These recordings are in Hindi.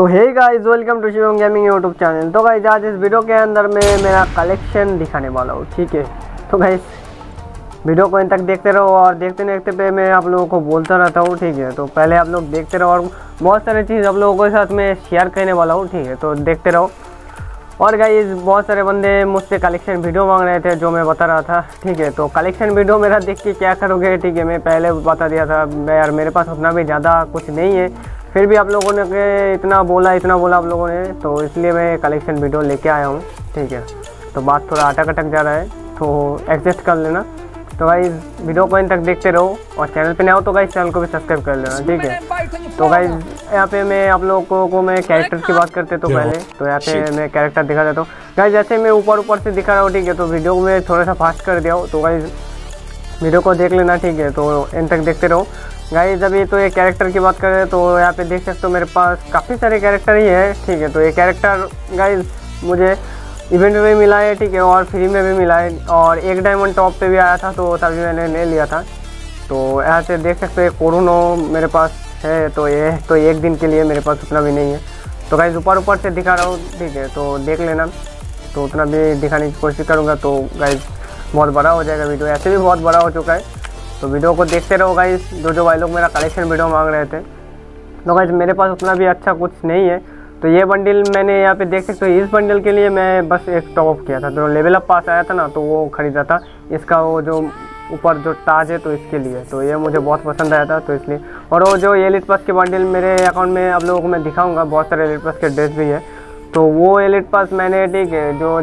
तो hey guys, welcome to Shivam gaming YouTube channel. तो गाइस आज इस वीडियो के अंदर मैं मेरा कलेक्शन दिखाने वाला हूँ, ठीक है। तो गाइस वीडियो को इन तक देखते रहो और देखते देखते पे मैं आप लोगों को बोलता रहता हूँ, ठीक है। तो पहले आप लोग देखते रहो और बहुत सारी चीज़ आप लोगों के साथ में शेयर करने वाला हूँ, ठीक है। तो देखते रहो। और गाइस बहुत सारे बंदे मुझसे कलेक्शन वीडियो मांग रहे थे, जो मैं बता रहा था, ठीक है। तो कलेक्शन वीडियो मेरा देख के क्या करोगे, ठीक है। मैं पहले बता दिया था यार, मेरे पास उतना भी ज़्यादा कुछ नहीं है, फिर भी आप लोगों ने इतना बोला आप लोगों ने, तो इसलिए मैं कलेक्शन वीडियो लेके आया हूँ, ठीक है। तो बात थोड़ा अटक जा रहा है, तो एडजस्ट कर लेना। तो गाइस वीडियो को इन तक देखते रहो और चैनल पे नए हो तो गाइस चैनल को भी सब्सक्राइब कर लेना, ठीक है। तो गाइस यहाँ पे मैं आप लोगों को मैं कैरेक्टर की बात करते तो पहले तो यहाँ पे मैं कैरेक्टर दिखा देता हूँ गाइस। जैसे मैं ऊपर से दिखा रहा हूँ, ठीक है। तो वीडियो में थोड़ा सा फास्ट कर दिया हो, तो गाइस वीडियो को देख लेना, ठीक है। तो इन तक देखते रहो गाइस। अभी तो ये कैरेक्टर की बात करें तो यहाँ पे देख सकते हो मेरे पास काफ़ी सारे कैरेक्टर ही है, ठीक है। तो ये कैरेक्टर गाइस मुझे इवेंट में भी मिला है, ठीक है, और फ्री में भी मिला है, और एक डायमंड टॉप पे भी आया था, तो तभी मैंने ले लिया था। तो यहाँ से देख सकते हैं कोरोनो मेरे पास है, तो ये तो एक दिन के लिए, मेरे पास उतना भी नहीं है। तो गाइस ऊपर से दिखा रहा हूँ, ठीक है। तो देख लेना, तो उतना भी दिखाने की कोशिश करूँगा। तो गाइस बहुत बड़ा हो जाएगा वीडियो, ऐसे भी बहुत बड़ा हो चुका है। तो वीडियो को देखते रहो गाइस। जो भाई लोग मेरा कलेक्शन वीडियो मांग रहे थे, तो गाइस मेरे पास उतना भी अच्छा कुछ नहीं है। तो ये बंडल मैंने यहाँ पे देख सकते हो, इस बंडल के लिए मैं बस एक टॉप अप किया था, तो लेवल अप पास आया था ना, तो वो ख़रीदा था। इसका वो जो ऊपर जो ताज है, तो इसके लिए, तो ये मुझे बहुत पसंद आया था, तो इसलिए। और वो जो एलिट पास के बंडल मेरे अकाउंट में आप लोगों को मैं दिखाऊँगा, बहुत सारे एलिट पास के ड्रेस भी है। तो वो एलिट पास मैंने, ठीक है, जो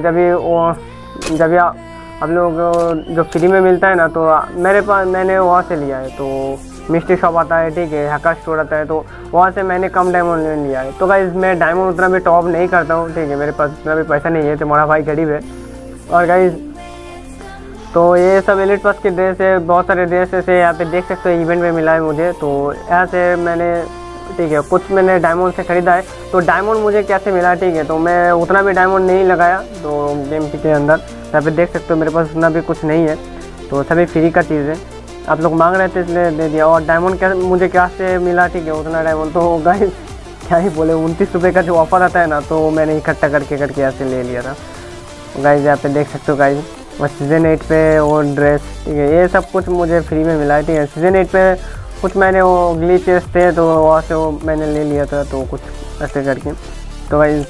जब आप लोग जो फ्री में मिलता है ना, तो मेरे पास मैंने वहाँ से लिया है। तो मिस्ट्री शॉप आता है, ठीक है, हैकर स्टोर आता है, तो वहाँ से मैंने कम डायमंड ले लिया है। तो गाइस मैं डायमंड उतना भी टॉप नहीं करता हूँ, ठीक है, मेरे पास उतना भी पैसा नहीं है, तो हमारा भाई गरीब है। और गाइस तो ये सब एलिट पास के ड्रेस है, बहुत सारे ड्रेस ऐसे यहाँ पे देख सकते हो, इवेंट में मिला है मुझे। तो यहाँ से मैंने, ठीक है, कुछ मैंने डायमंड से ख़रीदा है। तो डायमंड मुझे कैसे मिला, ठीक है, तो मैं उतना भी डायमंड नहीं लगाया तो गेम के अंदर। यहाँ पे देख सकते हो मेरे पास उतना भी कुछ नहीं है, तो सभी फ्री का चीज़ है, आप लोग मांग रहे थे इसलिए दे दिया। और डायमंड क्या मुझे क्या से मिला, ठीक है, उतना डायमंड तो गाइस क्या ही बोले, 29 रुपये का जो ऑफर आता है ना, तो मैंने इकट्ठा करके यहाँ से ले लिया था। गाइस यहाँ पे देख सकते हो गाइस, और सीज़न 8 पे वो ड्रेस, ठीक है, ये सब कुछ मुझे फ्री में मिला है, ठीक है। सीज़न 8 पे कुछ मैंने वो ग्लिचेस थे, तो वहाँ से वो मैंने ले लिया था, तो कुछ ऐसे करके। तो गाइस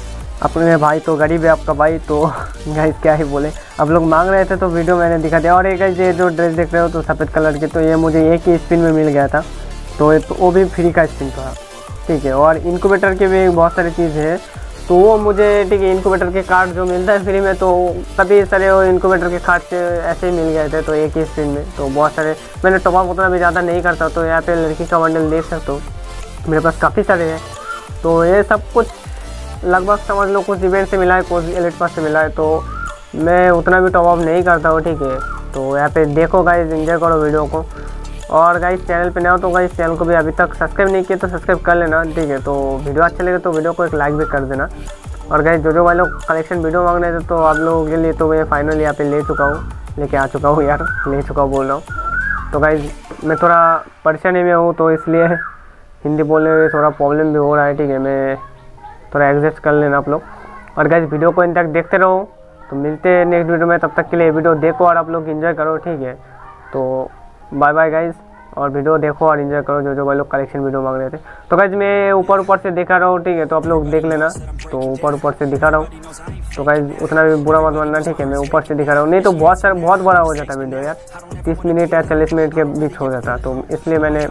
अपने भाई तो गरीब है आपका भाई, तो गाइस क्या ही बोले, आप लोग मांग रहे थे तो वीडियो मैंने दिखा दिया। और एक ये जो ड्रेस देख रहे हो, तो सफ़ेद कलर के, तो ये मुझे एक ही स्पिन में मिल गया था, तो वो भी फ्री का स्पिन था, ठीक है। और इनक्यूबेटर के भी बहुत सारी चीज़ है, तो वो मुझे, ठीक है, इनक्यूबेटर के कार्ड जो मिलता है फ्री में, तो सभी सारे वो इनक्यूबेटर के कार्ड से ऐसे ही मिल गए थे, तो एक ही स्पिन में। तो बहुत सारे मैंने टॉप अप उतना भी ज़्यादा नहीं करता, तो यहाँ पे लड़की का बंडल देख सकते हो, मेरे पास काफ़ी सारे हैं। तो ये सब कुछ लगभग समझ लो, कुछ इवेंट से मिला है, कुछ एलिट पास से मिला है, तो मैं उतना भी टॉप अप नहीं करता हूँ, ठीक है। तो यहाँ पे देखो गाइस, एंजॉय करो वीडियो को। और गाइस चैनल पे नए हो तो गाइस चैनल को भी अभी तक सब्सक्राइब नहीं किया तो सब्सक्राइब कर लेना, ठीक है। तो वीडियो अच्छा लगे तो वीडियो को एक लाइक भी कर देना। और गाइस जो वाले लोग कलेक्शन वीडियो मांग रहे थे, तो आप लोगों के लिए तो मैं फाइनली यहाँ पे लेके आ चुका हूँ यार, ले चुका हूँ बोल रहा हूँ। तो गाइस मैं थोड़ा परेशानी में हूँ, तो इसलिए हिंदी बोलने में थोड़ा प्रॉब्लम भी हो रहा है, ठीक है, मैं थोड़ा एडजस्ट कर लेना आप लोग। और गाइस वीडियो को इन तक देखते रहो, तो मिलते हैं नेक्स्ट वीडियो में, तब तक के लिए वीडियो देखो और आप लोग एंजॉय करो, ठीक है। तो बाय बाय गाइस, और वीडियो देखो और एंजॉय करो, जो भाई लोग कलेक्शन वीडियो मांग रहे थे। तो गाइस मैं ऊपर से दिखा रहा हूँ, ठीक है, तो आप लोग देख लेना। तो ऊपर से दिखा रहा हूँ, तो गाइस उतना भी बुरा मत मानना, ठीक है, मैं ऊपर से दिखा रहा हूँ, नहीं तो बहुत बड़ा हो जाता वीडियो यार, 30 मिनट या 40 मिनट के बीच हो जाता, तो इसलिए मैंने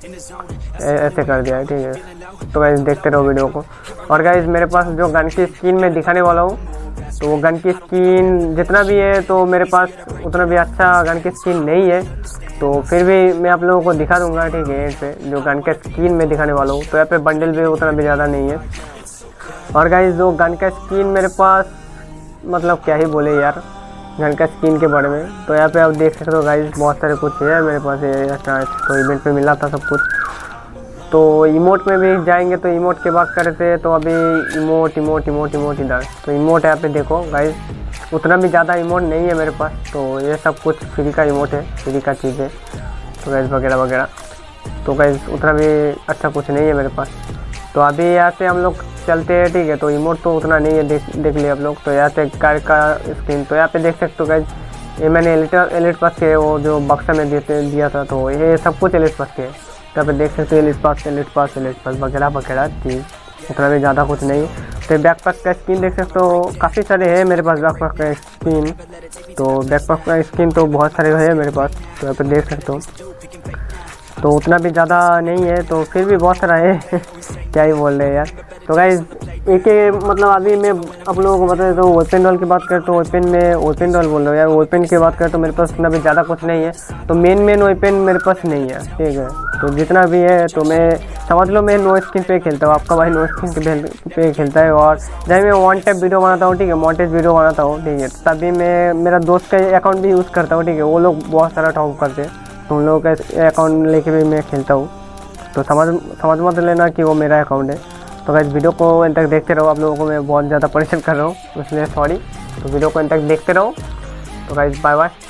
ऐसे कर दिया है, ठीक है। तो गाइस देखते रहो वीडियो को। और गाइस मेरे पास जो गन की स्किन मैं दिखाने वाला हूँ, तो वो गन की स्किन जितना भी है, तो मेरे पास उतना भी अच्छा गन की स्किन नहीं है, तो फिर भी मैं आप लोगों को दिखा दूंगा, ठीक है, पे जो गन का स्किन मैं दिखाने वाला हूँ। तो यहाँ पे बंडल भी उतना भी ज़्यादा नहीं है। और गाइस जो गन का स्किन मेरे पास, मतलब क्या ही बोले यार गन का स्किन के बारे में। तो यहाँ पे आप देख सकते हो गाइस, बहुत सारे कुछ है मेरे पास, तो इवेंट में मिला था सब कुछ। तो इमोट में भी जाएंगे, तो इमोट की बात करते हैं, तो अभी इमोट इधर, तो इमोट यहाँ पे देखो गाइस, उतना भी ज़्यादा इमोट नहीं है मेरे पास, तो ये सब कुछ फ्री का इमोट है, फ्री का चीज़ है, तो गाइस वगैरह। तो गाइस उतना भी अच्छा कुछ नहीं है मेरे पास। तो अभी यहाँ से हम लोग चलते हैं, ठीक है। तो इमोट तो उतना नहीं है, देख लिए आप लोग। तो यहाँ से कार का स्क्रीन, तो यहाँ पे देख सकते हो गाइस, ये मैंने एलिट पास के वो जो बक्सा में दिया था, तो ये सब कुछ एलिट पास के। यहाँ पे देख सकते हो एलिट पास वगैरह वगैरह चीज़, उतना भी ज़्यादा कुछ नहीं। तो बैकपैक का स्किन देख सकते हो, काफ़ी सारे हैं मेरे पास बैकपैक का स्किन। तो बैकपैक का स्किन तो बहुत सारे है मेरे पास, तो यहाँ पे देख सकते हो। तो उतना भी ज़्यादा नहीं है, तो फिर भी बहुत सारा है क्या ही बोल रहे हैं यार। तो गाइस एक मतलब अभी मैं आप लोगों को बता देता हूँ, वेपन डॉल की बात करें तो वेपन डॉल बोल रहा हूँ यार। वेपन की बात करें तो मेरे पास उतना भी ज़्यादा कुछ नहीं है, तो मेन वेपन मेरे पास नहीं है, ठीक है। तो जितना भी है तो मैं समझ लो मैं नो स्किन पे खेलता हूँ, आपका भाई नो स्किन पे खेलता है। और जब मैं वन टाइप वीडियो बनाता हूँ, ठीक है, मॉन्टेज वीडियो बनाता हूँ, ठीक है, तभी मैं मेरा दोस्त का अकाउंट भी यूज़ करता हूँ, ठीक है। वो लोग बहुत सारा टॉप करते हैं, तो उन लोगों का अकाउंट लेके भी मैं खेलता हूँ। तो समझ मत लेना कि वो मेरा अकाउंट है। तो गाइस वीडियो को अंत तक देखते रहो, आप लोगों को मैं बहुत ज़्यादा परेशान कर रहा हूँ, इसलिए सॉरी। तो वीडियो को अंत तक देखते रहो। तो गाइस बाय बाय।